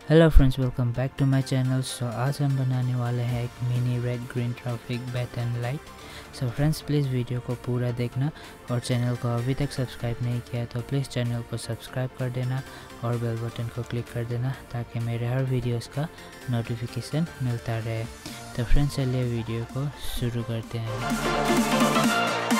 Hello friends, welcome back to my channel. So आज हम बनाने वाले हैं एक mini red green traffic button light. So friends, please video को पूरा देखना और चैनल को अभी तक सब्सक्राइब नहीं किया है तो प्लीज़ चैनल को सब्सक्राइब कर देना और बेल बटन को क्लिक कर देना ताकि मेरे हर वीडियोस का नोटिफिकेशन मिलता रहे। तो फ्रेंड्स, चलिए वीडियो को शुरू करते हैं।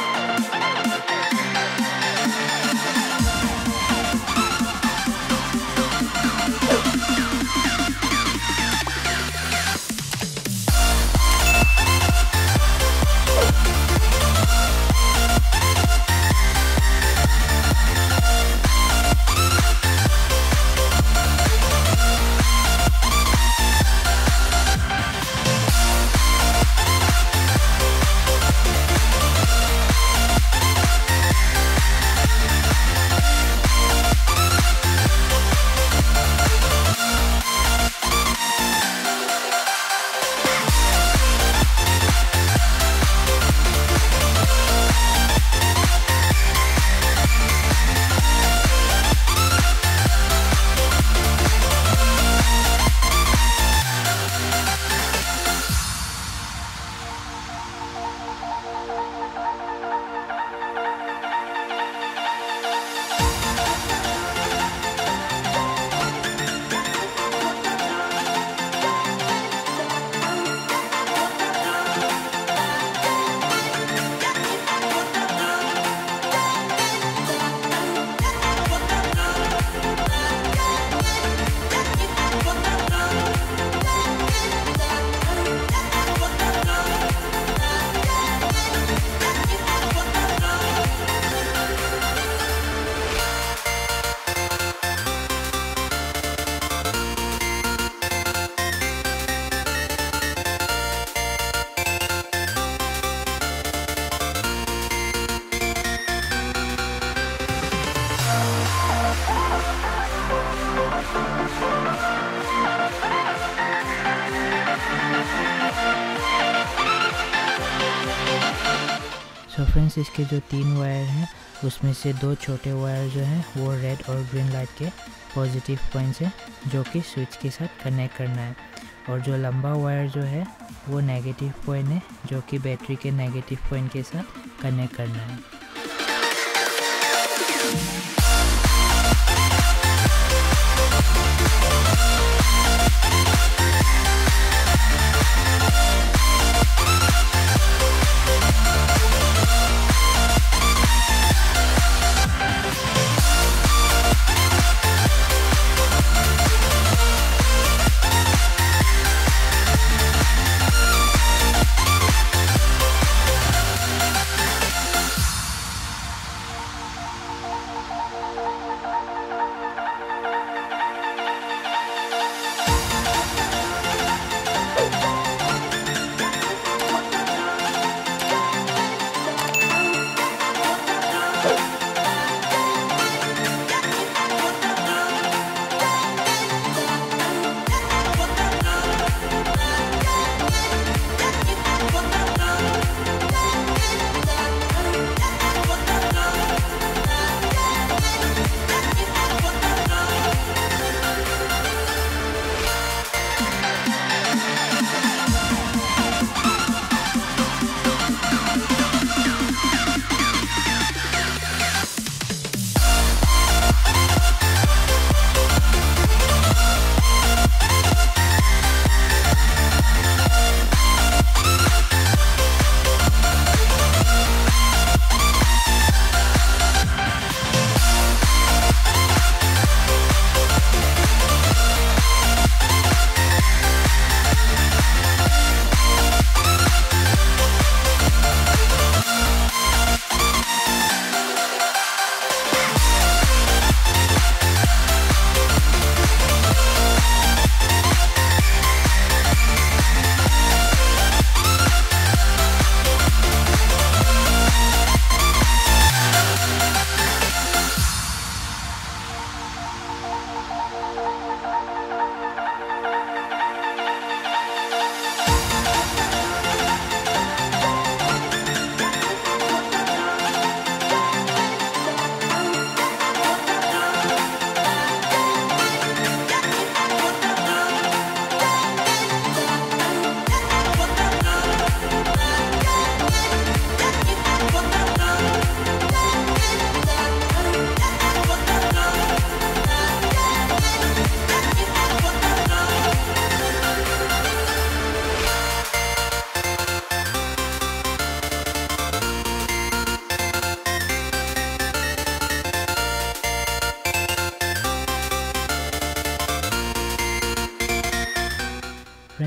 सो फ्रेंड्स, इसके जो 3 वायर हैं उसमें से 2 छोटे वायर जो हैं वो रेड और ग्रीन लाइट के पॉजिटिव पॉइंट्स हैं जो कि स्विच के साथ कनेक्ट करना है, और जो लंबा वायर जो है वो नेगेटिव पॉइंट है जो कि बैटरी के नेगेटिव पॉइंट के साथ कनेक्ट करना है।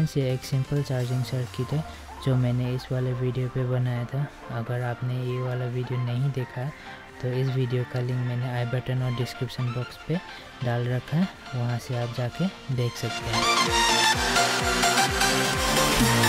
फ्रेंड्स ये एक सिंपल चार्जिंग सर्किट है जो मैंने इस वाले वीडियो पे बनाया था। अगर आपने ये वाला वीडियो नहीं देखा है तो इस वीडियो का लिंक मैंने आई बटन और डिस्क्रिप्शन बॉक्स पे डाल रखा है, वहाँ से आप जाके देख सकते हैं।